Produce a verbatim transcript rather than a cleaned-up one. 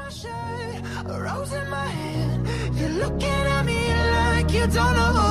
my shirt, a rose in my hand. You're looking at me like you don't know